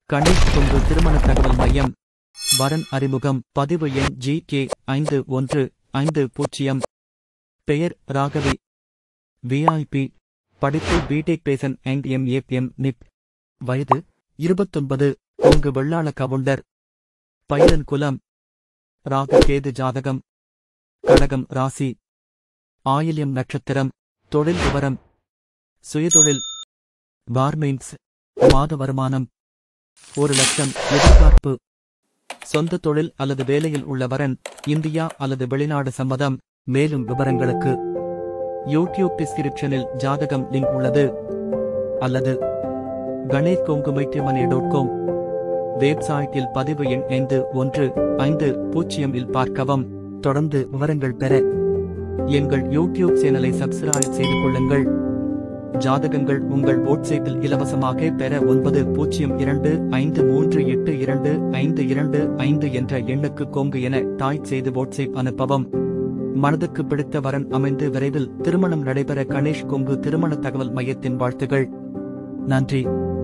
கணேஷ் கொங்கு திருமண தகவல் மையம். வரன் அறிமுகம். பதிவு எண் GK5150. பெயர் ராகவி. VIP. படிப்பு பிடெக் பேசன் அண்ட் MAM நிப். வயது 29. கொங்கு வெள்ளாள கவுண்டர். பயிரன் குலம். ராகு கேது ஜாதகம். கடகம் ராசி. ஆயில்யம் நட்சத்திரம். தொழில் விவரம். சுயதொழில் கார்மெண்ட்ஸ். மாத வருமானம் 1,00,000. எதிர்பார்ப்பு. சொந்த தொழில் அல்லது வேலையில் உள்ள வரன் இந்தியா அல்லது வெளிநாடு சம்மதம். மேலும் விவரங்களுக்கு யூடியூப் டிஸ்கிரிப்ஷனில் ஜாதகம் லிங்க் உள்ளது. அல்லது ganesh.com வெப்சைட்டில் பதிவு எண் 5150 இல் பார்க்கவும். தொடர்ந்து விவரங்கள் பெற எங்கள் யூடியூப் சேனலை சப்ஸ்கிரைப் செய்து கொள்ளுங்கள். ஜாதகங்கள் உங்கள் வாட்ஸ்அப்பில் இலவசமாக பெற 9025382525 என்ற எண்ணுக்கு கொங்கு என டைப் செய்து வாட்ஸ்அப் அனுப்பவும். மனதுக்கு பிடித்த வரன் அமைந்து விரைவில் திருமணம் நடைபெற கணேஷ் கொங்கு திருமண தகவல் மையத்தின் வாழ்த்துகள். நன்றி.